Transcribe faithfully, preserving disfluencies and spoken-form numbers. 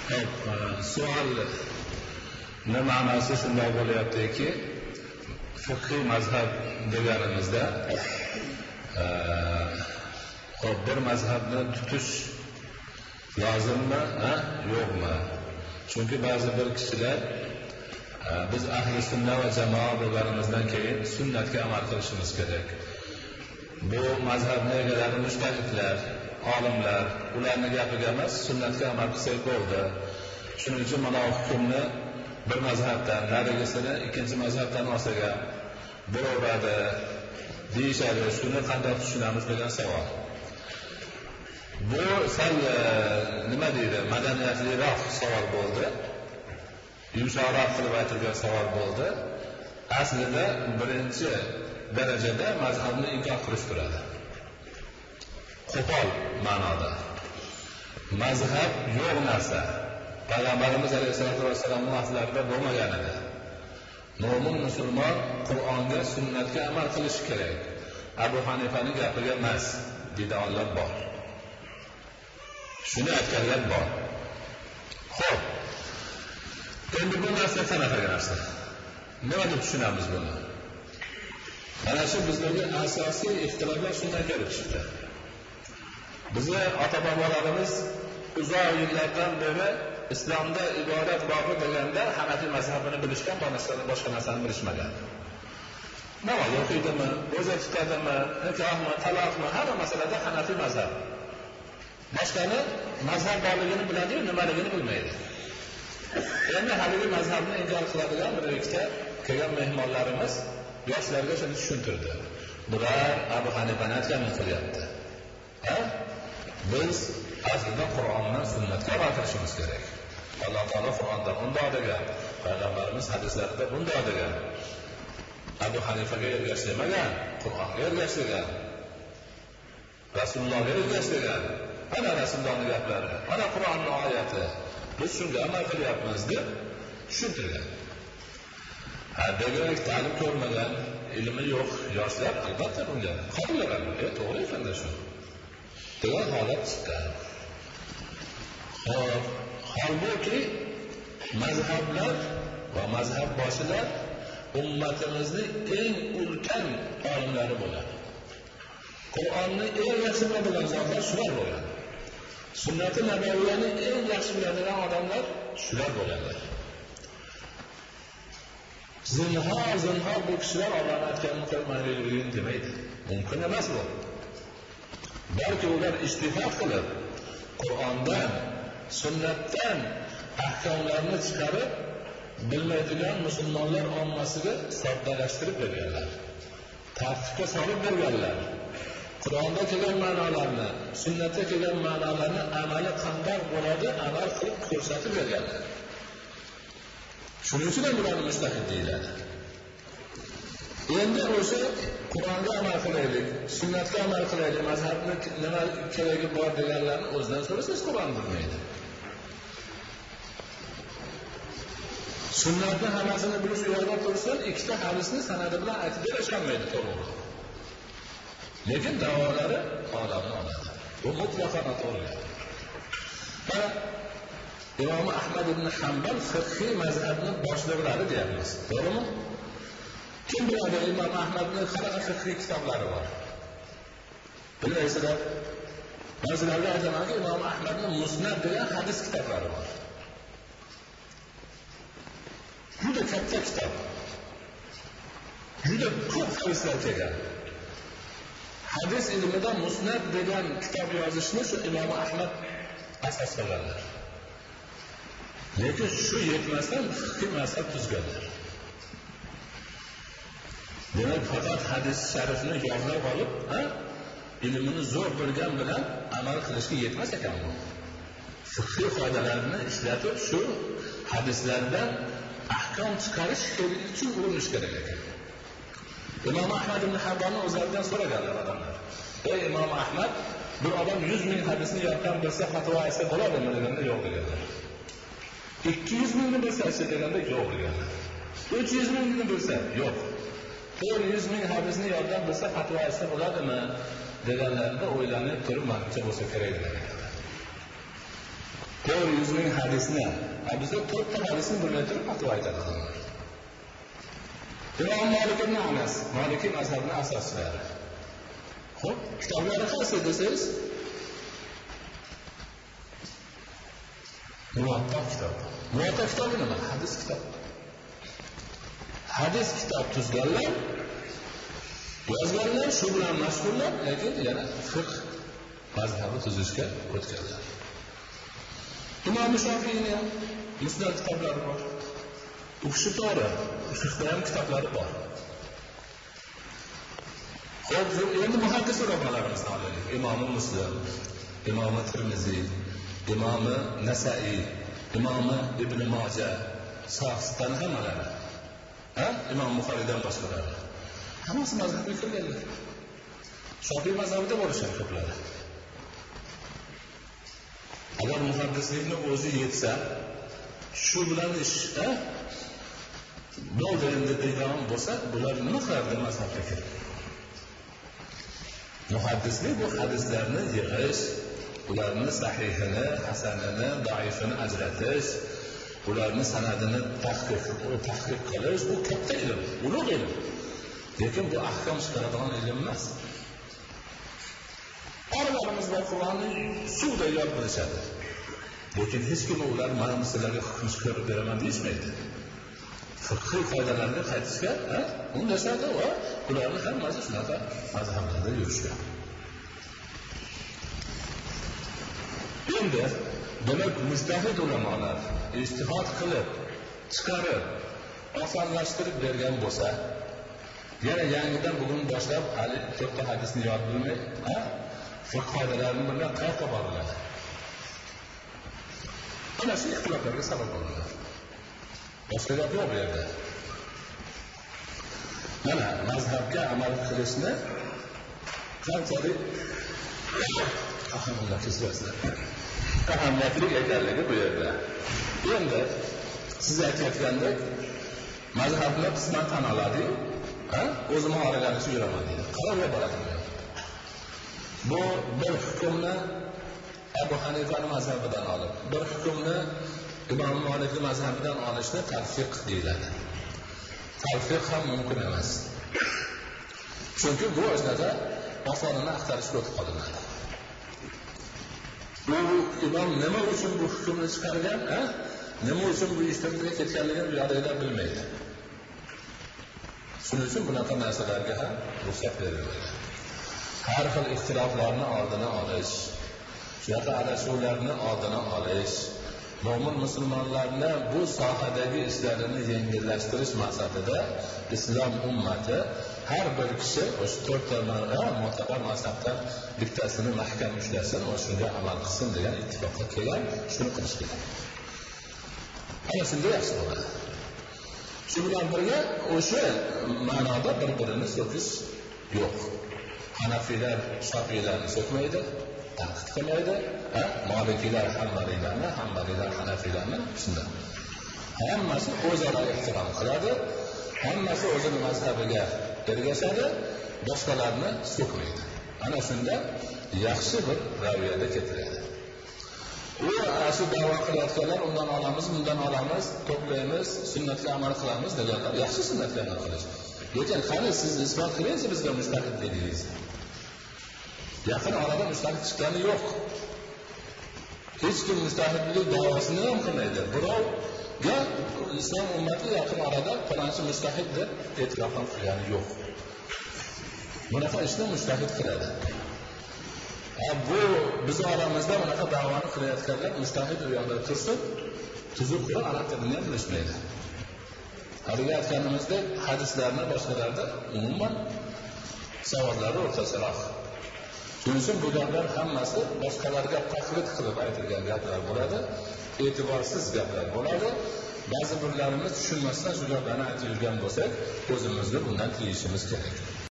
Hop, savol nima ma'nosi shunday bo'lyaptiki, fiqhiy mazhab deganimizda hop bir mazhabni tutish lozimmi, yo'qmi? Chunki ba'zi bir kishilar biz ahli sunna va jamoa bo'lganimizdan keyin sunnatga amal qilishimiz kerak. Bu mazhabni egalari mujtahidlar, olimlar, ularning gapiga emas, sunnatga amal qilsak bo'ldi. Shuning uchun mana hukmni bir mazhabdan narigisini ikkinchi mazhabdan olsaga bo'laveradi deyishadi. Shuni qanday tushunamiz degan savol. Bu sal nima deydi, madaniyatliroq savol bo'ldi. Yumshoqroq qilib aytilgan savol bo'ldi. Aslida birinchi darajada mazhabni inkor qilish turadi. Qo'pol ma'noda. Mazhab yo'q narsa. Payg'ambarimiz alayhisolatu vasallamning vaqtlarida bo'lmagan edi. Mo'min musulmon Qur'onga, sunnatga amal qilishi kerak. Abu Hanifaning gapiga emas, bid'atlar bor. Shuni aytganlar bor. Xo'p. Endi bu narsa qanaqa narsa? Nima deb tushunamiz buni? Mana shu bizlarga asosiy ixtiloflar shundan kelib chiqdi. Bizni ota-bobolarimiz uzoq yillardan beri islomda ibodat bobi deganda Hanafiy mazhabini bilishgan, boshqa narsani bilishmagan. Namoz o'qiydimi, ro'za tutadimi, nikohmi, taloqmi, har masalada Hanafiy mazhab. Boshqani mazhab borligini biladi-yu, nimaligini bilmaydi. Endi haligi mazhabni inkor qiladigan bir ikkita kelgan mehmonlarimiz yoshlarga shuni tushuntirdi. Bular Abu Hanifani aytganini qilyapti. Ha? Biz aslida Qur'ondan sunnatga amal qilishimiz kerak. Alloh taolo Qur'onda bunday degan, payg'ambarimiz hadislarida bunday degan. Abu Hanifaga ergashmagan, Qur'onga ergashgan. Rasulullohga ergashgan. Mana Rasulullohning gaplari, mana Qur'onning oyati. Biz shunga amal qilyapmiz deb tushuntirgan. Ha, demak, ta'lim ko'rmagan, ilmi yo'q yoshlar albatta bunga qabul qiladi. E, to'g'ri ekan-da shu. Degan holat chiqqan. Hop, holbuki mazhablar va mazhab boshilar ummatimizning eng ulkan olimlari bo'ladi. Qur'onni eng yaxshi biladigan zotlar shular bo'ladi. Sunnati nabaviyani eng yaxshi biladigan odamlar shular bo'ladi. Zinhor, zinhor bu kishilar Alloh aytganini qilmaydigan demaydi. Mumkin emas bu. Balki ular istifod qilib, Qur'ondan, sunnatdan ahkomlarni chiqarib, bilmaydigan musulmonlar ommasiga soddalashtirib berganlar. Tartibga solib berganlar. Qur'onda kelgan ma'nolarni, sunnatda kelgan ma'nolarni amali qanday bo'ladi, amal qilib ko'rsatib berganlar. Shuning uchun ham ularni mustahid deyiladi. Endi o'sha Qur'onga amal qilaylik, sunnatga amal qilaylik, mazhabni nima keragi bor deganlarni o'zidan so'rasangiz Qur'on bilmaydi. Sunnatni hammasini bilish yo'lda tursin, ikkita hadisni sanadi bilan aytib berishmaydi to'g'ri. Lekin davolari olamni oladi. Bu mutlaqan to'g'ri. Mana Imom Ahmad ibn Hanbal fiqhiy mazhabni boshliqlari deyapmiz. To'g'rimi? Kim biladi Imom Ahmadning qanaqa fiqhiy kitoblari bor? Bilasizlar, ba'zilarga aytamanki, Imom Ahmadning Musnad degan hadis kitoblari bor. Juda katta kitob. Juda ko'p hadislar kelgan. Hadis ilmida Musnad degan kitob yozishni shu Imom Ahmad asos qilganlar. Lekin shu yetmasdan fiqhiy mazhab tuzganlar. Demak, faqat hadis sharifni yozib olib, ha, ilmini zo'r bilgan bilan amal qilishga yetmas ekan bu. Fiqhiy qoidalarni ishlatib, shu hadislardan ahkom chiqarish uchun urinish kerak ekan. Imom Ahmad ibn Hanbalni o'zlaridan so'raganlar odamlar. Ey Imom Ahmad, bir odam yuz ming hadisni yoddan bilsa fatvo aytsa bo'ladimi deganda yo'q deganlar. ikki yuz mingni bilsa aytsa deganda yo'q deganlar. uch yuz mingni bilsa yo'q. to'rt yuz ming hadisni yoddan bilsa fatvo aytsa bo'ladimi deganlarida o'ylanib turib, manimcha bo'lsa kerak deganlar. to'rt yuz ming hadisni, bizda to'rtta hadisni birlashtirib turib fatvo aytadi. Imom Malik ibn Anas, Maliki mazhabining asoschilari. Xo'p, kitoblari qaysi desangiz, Muvatta kitob. Muvatta kitobi nima? Hadis kitob. Hadis kitob tuzganlar, yozganlar, shu bilan mashg'ullar, lekin yana fiqh mazhabi tuzishga o'tganlar. Imom Shofiyning ham musnad kitoblari bor. U kishi to'g'ri, fiqhda ham kitoblari bor. Xo'p, endi muhaddis ulamolarimizni olaylik. Imom Muslim, Imom Tirmiziy, Imom Nasa'iy, Imom Ibn Majah, Sahihdan hammalari. Ha? Imom Buxoriydan boshqalari. Hammasi mazhabga kirganlar. Shofiy mazhabida bo'lishgan ko'plari. Agar muhaddislikni o'zi yetsa, shu bilan ish, ha? Bo'ldi endi degan bo'lsa, bular nima qilardi mazhabga kirib? Muhaddislik bu hadislarni yig'ish, ularni sahihini, hasanini, doifini ajratish, ularni sanadini tahqiq, tahqiq qilish, bu katta ilm, ulug' ilm. Lekin bu ahkam chiqaradigan ilm emas. Oralarimiz bor Qur'onni suvda yod bilishadi. Lekin hech kim ular mana sizlarga hukm chiqarib beraman deyishmaydi. Fiqhiy qoidalarga qaytishga, ha? Undashadi va ularni hammasi shunaqa mazhablarda yurishgan. Endi demak mujtahid ulamolar ijtihod qilib, chiqarib, osonlashtirib bergan bo'lsa, yana yangidan bugun boshlab hali to'rtta hadisni yod bilmay, ha? Fiqh qoidalarini bilmay qayerga boriladi? Ana shu ixtiloflarga sabab bo'ladi. Boshqa gap yo'q bu yerda. Mana mazhabga amal qilishni qanchalik ahamiyatli kesasizlar. Ahamiyatli ekanligi bu yerda. Endi siz aytayotgandek mazhabni qisman tan oladi-yu, ha? O'zim xohlaganicha yuraman deydi. Qarorga boradi. Bu bir hukmni Abu Hanifaning mazhabidan olib, bir hukmni Imom Malikning mazhabidan olishni talfiq deyiladi. Talfiq ham mumkin emas. Chunki bu o'zida osonini axtarishga o'tib qolinadi. Bu imom nima uchun bu hukmni chiqargan, ha? Nima uchun bu ishtirokga ketganligini bu yerda bilmaydi. Shuning uchun bunaqa narsalarga ham ruxsat berilmaydi. Har xil ixtiloflarni oldini olish, shunaqa adashuvlarni oldini olish, mo'min musulmonlarni bu sohadagi ishlarini yengillashtirish maqsadida islom ummati har bir kishi o'sha to'rtta mo'tabar mazhabdan bittasini mahkam ushlasin va shunga amal qilsin degan ittifoqqa kelgan, shuni qilish kerak. Ana shunda yaxshi bo'ladi. Shu bilan birga o'sha ma'noda bir-birini so'kish yo'q. Hanafiylar Shofiylarni so'kmaydi, tanqid qilmaydi, ha? Malikiylar Hanbaliylarni, Hanbaliylar Hanafiylarni shunday. Hammasi o'zaro ehtirom qiladi, hammasi o'zining mazhabiga ergashadi, boshqalarni so'kmaydi. Ana shunda yaxshi bir raviyada ketiradi. U shu da'vo qilayotganlar undan olamiz, bundan olamiz, to'playmiz, sunnatga amal qilamiz deganlar yaxshi sunnatga amal qilish. Lekin qani siz isbot qilinsa bizga mustahid dedingiz. Yaqin orada mustahid chiqqani yo'q. Hech kim mustahidlik da'vosini ham qilmaydi. Birovga islom ummati yaqin orada falonchi mustahid deb e'tirof qilgani yo'q. Bunaqa ishni mustahid qiladi. Bu biz oramizda bunaqa da'voni qilayotganlar mustahid u yoqda tursin, tuzuq qilib arab tilini ham bilishmaydi. Haliga aytganimizdek hadislarni boshqalarda umuman savollari o'rtacharoq. Shuning uchun bu gaplar hammasi boshqalarga taqlid qilib aytilgan gaplar bo'ladi, e'tiborsiz gaplar bo'ladi. Ba'zi birlarimiz tushunmasdan shu gaplarni aytib yurgan bo'lsak, o'zimizni bundan tiyishimiz kerak.